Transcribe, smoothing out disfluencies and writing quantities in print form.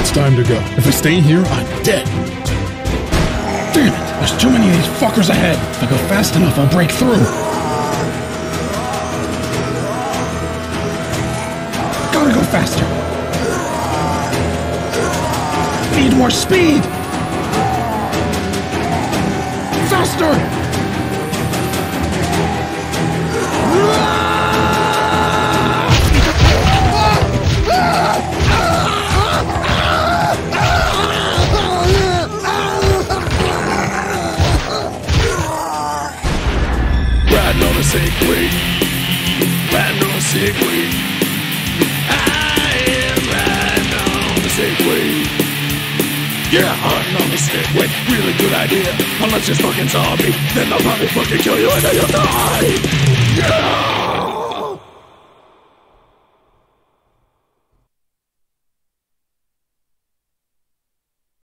It's time to go. If I stay here, I'm dead. Damn it! There's too many of these fuckers ahead. If I go fast enough, I'll break through. Gotta go faster. Need more speed. Faster! Riding on a segway, riding on a segway. I am riding on a segway. Yeah, hunting on a segway, really good idea. Unless you're fucking zombie, then they'll probably fucking kill you until you die. Yeah!